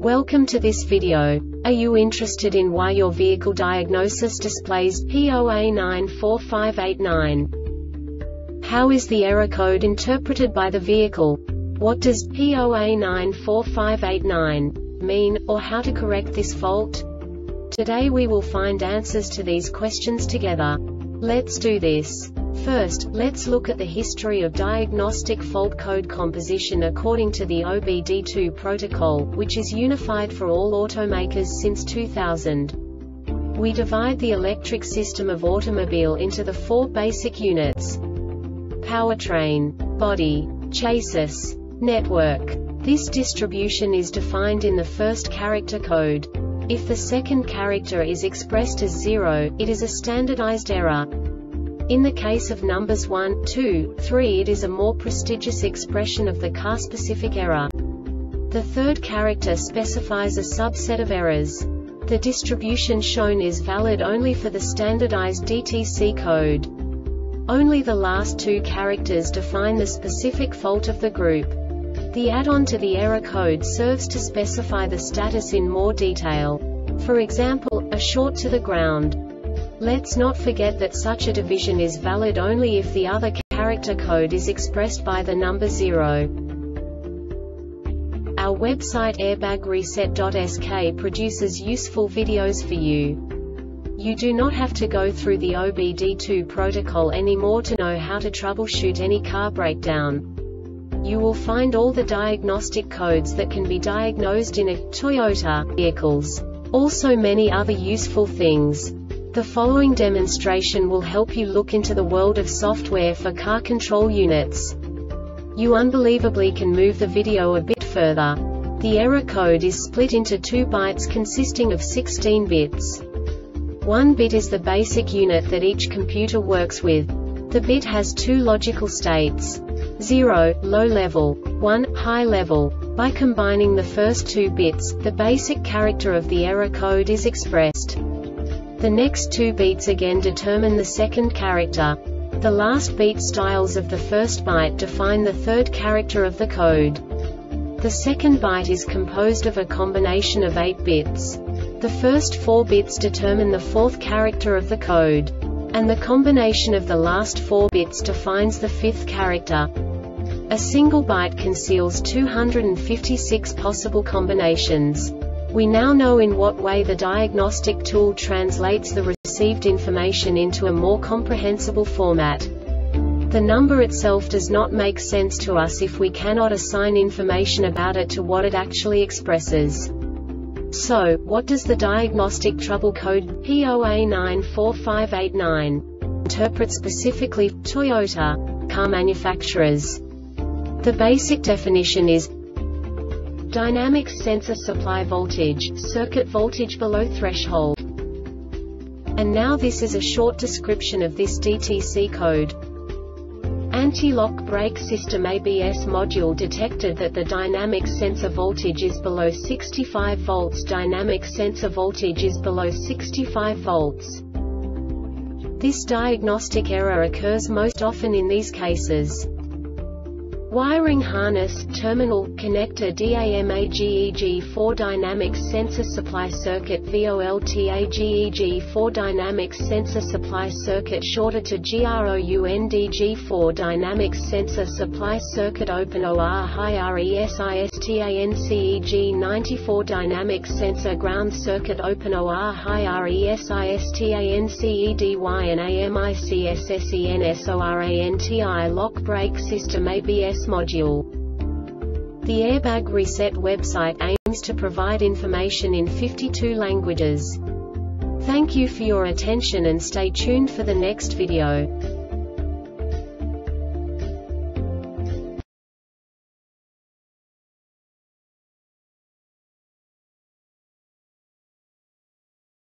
Welcome to this video. Are you interested in why your vehicle diagnosis displays P0A94589? How is the error code interpreted by the vehicle? What does P0A94589 mean, or how to correct this fault? Today we will find answers to these questions together. Let's do this. First, let's look at the history of diagnostic fault code composition according to the OBD2 protocol, which is unified for all automakers since 2000. We divide the electric system of automobile into the four basic units: powertrain, body, chassis, network. This distribution is defined in the first character code. If the second character is expressed as 0, it is a standardized error. In the case of numbers 1, 2, 3, it is a more prestigious expression of the car-specific error. The third character specifies a subset of errors. The distribution shown is valid only for the standardized DTC code. Only the last two characters define the specific fault of the group. The add-on to the error code serves to specify the status in more detail. For example, a short to the ground. Let's not forget that such a division is valid only if the other character code is expressed by the number 0. Our website airbagreset.sk produces useful videos for you. You do not have to go through the OBD2 protocol anymore to know how to troubleshoot any car breakdown. You will find all the diagnostic codes that can be diagnosed in a Toyota vehicles. Also many other useful things. The following demonstration will help you look into the world of software for car control units. You unbelievably can move the video a bit further. The error code is split into 2 bytes consisting of 16 bits. 1 bit is the basic unit that each computer works with. The bit has 2 logical states: 0, low level, 1, high level. By combining the first 2 bits, the basic character of the error code is expressed. The next 2 beats again determine the second character. The last beat styles of the first byte define the third character of the code. The second byte is composed of a combination of 8 bits. The first 4 bits determine the fourth character of the code. And the combination of the last 4 bits defines the fifth character. A single byte conceals 256 possible combinations. We now know in what way the diagnostic tool translates the received information into a more comprehensible format. The number itself does not make sense to us if we cannot assign information about it to what it actually expresses. So, what does the diagnostic trouble code P0A94589 interpret specifically for Toyota car manufacturers? The basic definition is dynamic sensor supply voltage, circuit voltage below threshold. And now this is a short description of this DTC code. Anti-lock brake system ABS module detected that the dynamic sensor voltage is below 65 volts. Dynamic sensor voltage is below 65 volts. This diagnostic error occurs most often in these cases: wiring harness, terminal, connector DAMAGEG4 dynamic sensor supply circuit VOLTAGEG4 dynamic sensor supply circuit shorted to GROUNDG4 dynamic sensor supply circuit open OR high RESISTANCEG94 dynamic sensor ground circuit open OR high RESISTANCEDY and AMICSSENSORANTI lock brake system ABS module. The Airbag Reset website aims to provide information in 52 languages. Thank you for your attention and stay tuned for the next video.